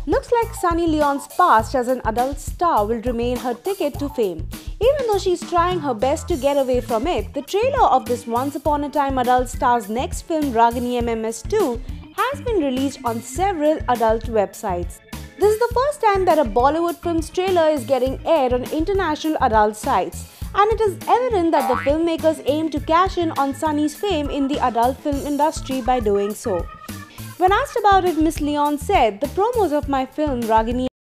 Looks like Sunny Leon's past as an adult star will remain her ticket to fame. Even though she's trying her best to get away from it, the trailer of this once upon a time adult star's next film Ragini MMS 2 has been released on several adult websites. This is the first time that a Bollywood film's trailer is getting aired on international adult sites, and it is evident that the filmmakers aim to cash in on Sunny's fame in the adult film industry by doing so. When asked about it, Miss Leon said, "The promos of my film Ragini